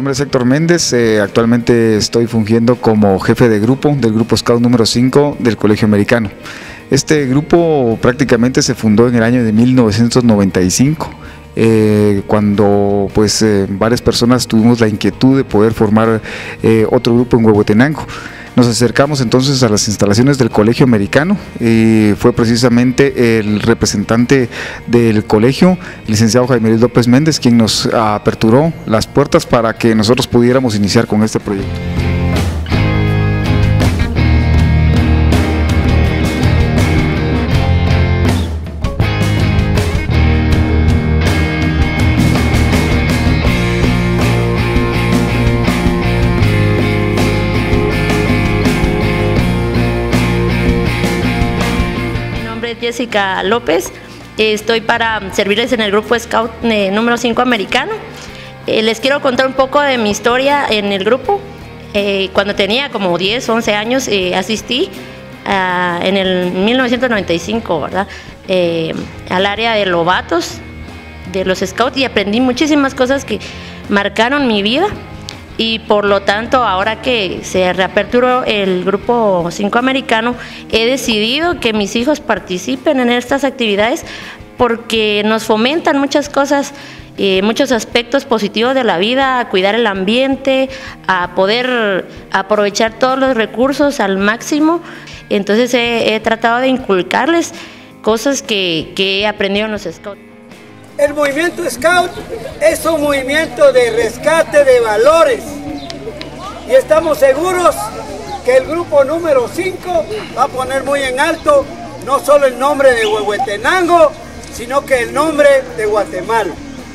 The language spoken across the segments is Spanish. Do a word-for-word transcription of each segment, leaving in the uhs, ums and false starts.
nombre es Héctor Méndez, eh, actualmente estoy fungiendo como jefe de grupo del grupo Scout número cinco del Colegio Americano. Este grupo prácticamente se fundó en el año de mil novecientos noventa y cinco, eh, cuando pues eh, varias personas tuvimos la inquietud de poder formar eh, otro grupo en Huehuetenango. Nos acercamos entonces a las instalaciones del Colegio Americano y fue precisamente el representante del colegio, el licenciado Jaime Luis López Méndez, quien nos aperturó las puertas para que nosotros pudiéramos iniciar con este proyecto. Jessica López, estoy para servirles en el grupo Scout eh, número cinco americano. Eh, les quiero contar un poco de mi historia en el grupo. Eh, cuando tenía como diez, once años eh, asistí a, en el mil novecientos noventa y cinco, ¿verdad? Eh, al área de Lobatos de los Scouts y aprendí muchísimas cosas que marcaron mi vida. Y por lo tanto, ahora que se reaperturó el grupo cinco americano, he decidido que mis hijos participen en estas actividades porque nos fomentan muchas cosas, eh, muchos aspectos positivos de la vida, a cuidar el ambiente, a poder aprovechar todos los recursos al máximo. Entonces he, he tratado de inculcarles cosas que, que he aprendido en los Scouts. El movimiento Scout es un movimiento de rescate de valores y estamos seguros que el grupo número cinco va a poner muy en alto no solo el nombre de Huehuetenango, sino que el nombre de Guatemala.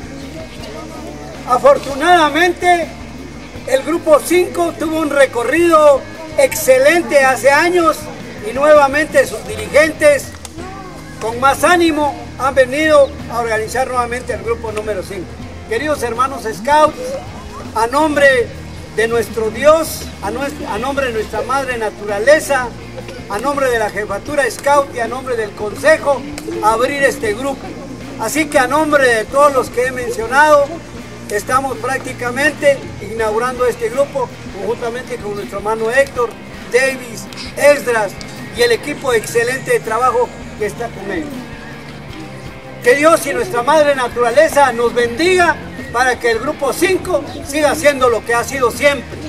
Afortunadamente, el grupo cinco tuvo un recorrido excelente hace años y nuevamente sus dirigentes con más ánimo han venido a organizar nuevamente el grupo número cinco. Queridos hermanos Scouts, a nombre de nuestro Dios, a, nuestra, a nombre de nuestra Madre Naturaleza, a nombre de la Jefatura Scout y a nombre del Consejo, abrir este grupo. Así que a nombre de todos los que he mencionado, estamos prácticamente inaugurando este grupo conjuntamente con nuestro hermano Héctor, Davis, Esdras y el equipo excelente de trabajo que está con ellos. Que Dios y nuestra Madre Naturaleza nos bendiga para que el grupo cinco siga siendo lo que ha sido siempre.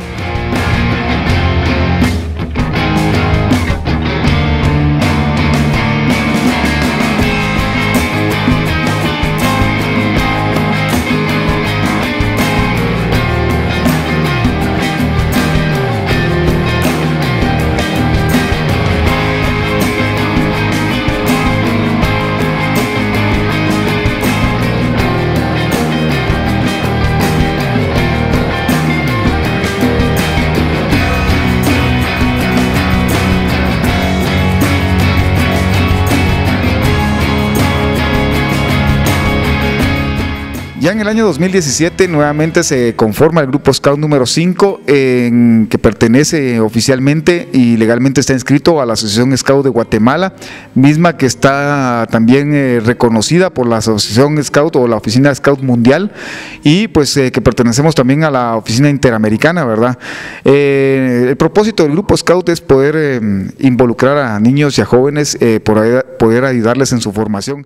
Ya en el año dos mil diecisiete nuevamente se conforma el grupo Scout número cinco, en que pertenece oficialmente y legalmente está inscrito a la Asociación Scout de Guatemala, misma que está también eh, reconocida por la Asociación Scout o la Oficina Scout Mundial, y pues eh, que pertenecemos también a la Oficina Interamericana, ¿verdad? Eh, el propósito del grupo Scout es poder eh, involucrar a niños y a jóvenes, eh, por poder ayudarles en su formación.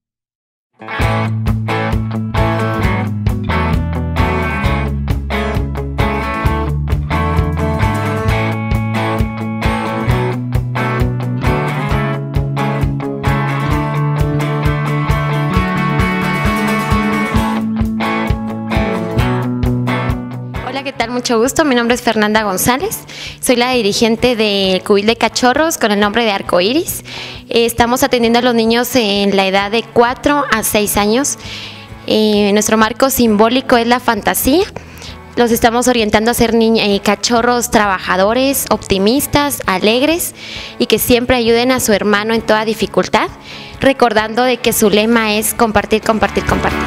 ¿Qué tal? Mucho gusto, mi nombre es Fernanda González, soy la dirigente del Cubil de Cachorros con el nombre de Arcoiris. Estamos atendiendo a los niños en la edad de cuatro a seis años. Eh, nuestro marco simbólico es la fantasía. Los estamos orientando a ser eh, cachorros trabajadores, optimistas, alegres y que siempre ayuden a su hermano en toda dificultad, recordando de que su lema es compartir, compartir, compartir.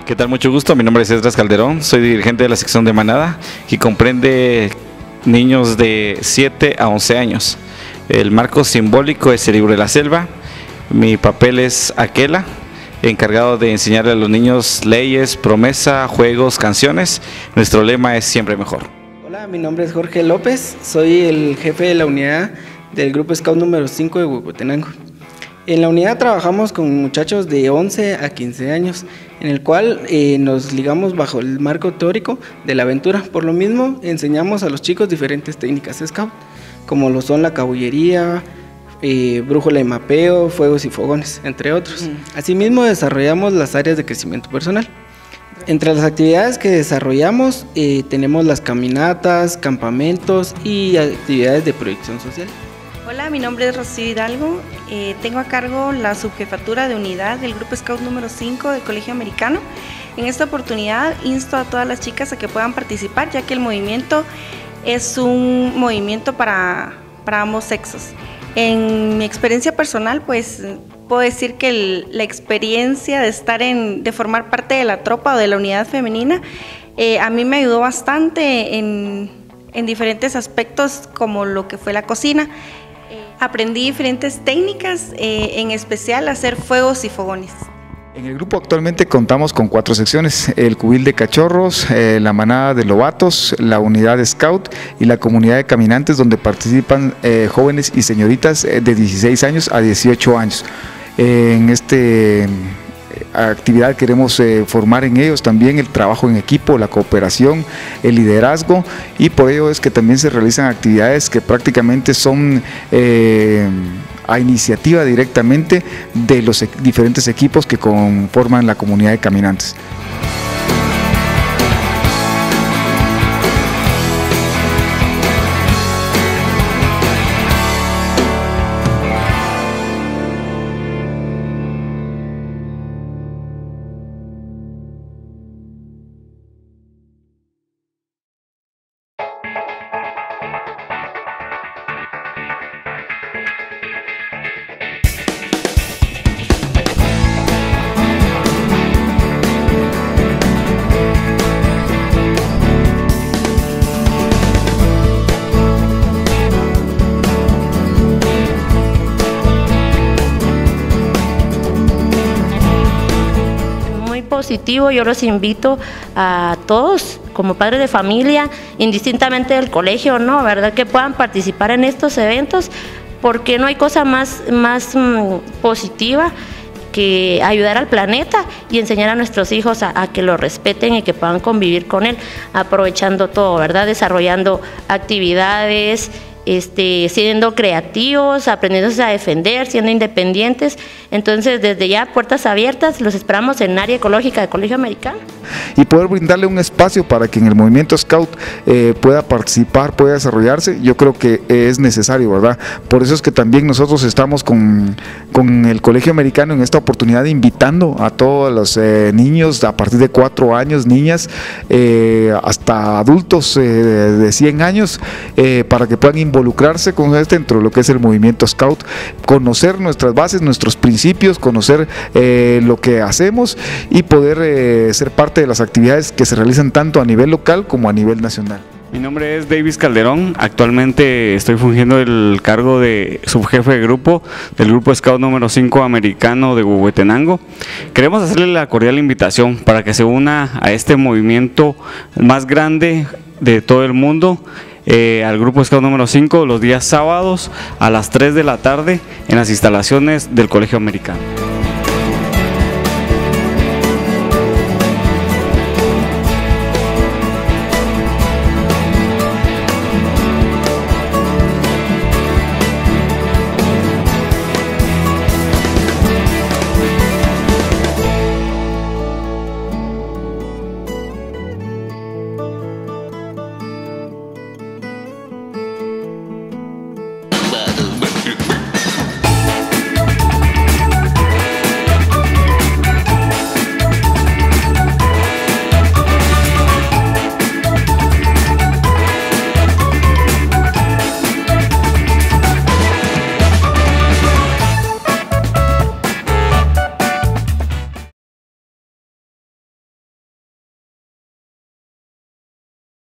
¿Qué tal? Mucho gusto, mi nombre es Esdras Calderón, soy dirigente de la sección de Manada, que comprende niños de siete a once años. El marco simbólico es el libro de la selva. Mi papel es Aquela, encargado de enseñarle a los niños leyes, promesa, juegos, canciones. Nuestro lema es siempre mejor. Hola, mi nombre es Jorge López, soy el jefe de la unidad del Grupo Scout número cinco de Huehuetenango. En la unidad trabajamos con muchachos de once a quince años, en el cual eh, nos ligamos bajo el marco teórico de la aventura. Por lo mismo, enseñamos a los chicos diferentes técnicas Scout, como lo son la cabullería, eh, brújula y mapeo, fuegos y fogones, entre otros. Mm. Asimismo, desarrollamos las áreas de crecimiento personal. Entre las actividades que desarrollamos, eh, tenemos las caminatas, campamentos y actividades de proyección social. Hola, mi nombre es Rocío Hidalgo, eh, tengo a cargo la subjefatura de unidad del Grupo Scout número cinco del Colegio Americano. En esta oportunidad insto a todas las chicas a que puedan participar, ya que el movimiento es un movimiento para, para ambos sexos. En mi experiencia personal, pues puedo decir que el, la experiencia de estar en, de formar parte de la tropa o de la unidad femenina, eh, a mí me ayudó bastante en, en diferentes aspectos, como lo que fue la cocina. Aprendí diferentes técnicas, eh, en especial hacer fuegos y fogones. En el grupo actualmente contamos con cuatro secciones: el cubil de cachorros, eh, la manada de lobatos, la unidad de scout y la comunidad de caminantes, donde participan eh, jóvenes y señoritas de dieciséis años a dieciocho años. Eh, en este actividad queremos eh, formar en ellos también el trabajo en equipo, la cooperación, el liderazgo, y por ello es que también se realizan actividades que prácticamente son eh, a iniciativa directamente de los diferentes equipos que conforman la comunidad de caminantes. Positivo, yo los invito a todos como padres de familia, indistintamente del colegio, ¿no? ¿Verdad? Que puedan participar en estos eventos, porque no hay cosa más, más mmm, positiva que ayudar al planeta y enseñar a nuestros hijos a, a que lo respeten y que puedan convivir con él, aprovechando todo, ¿verdad? Desarrollando actividades, Este, siendo creativos, aprendiéndose a defender, siendo independientes. Entonces, desde ya, puertas abiertas, los esperamos en área ecológica del Colegio Americano. Y poder brindarle un espacio para que en el movimiento Scout eh, pueda participar, pueda desarrollarse, yo creo que es necesario, ¿verdad? Por eso es que también nosotros estamos con, con el Colegio Americano en esta oportunidad invitando a todos los eh, niños a partir de cuatro años, niñas, eh, hasta adultos eh, de cien años, eh, para que puedan involucrarse con este dentro de lo que es el movimiento Scout, conocer nuestras bases, nuestros principios, conocer eh, lo que hacemos y poder eh, ser parte de las actividades que se realizan tanto a nivel local como a nivel nacional. Mi nombre es Davis Calderón, actualmente estoy fungiendo el cargo de subjefe de grupo del Grupo Scout número cinco Americano de Huehuetenango. Queremos hacerle la cordial invitación para que se una a este movimiento más grande de todo el mundo, Eh, al Grupo Scout número cinco los días sábados a las tres de la tarde en las instalaciones del Colegio Americano.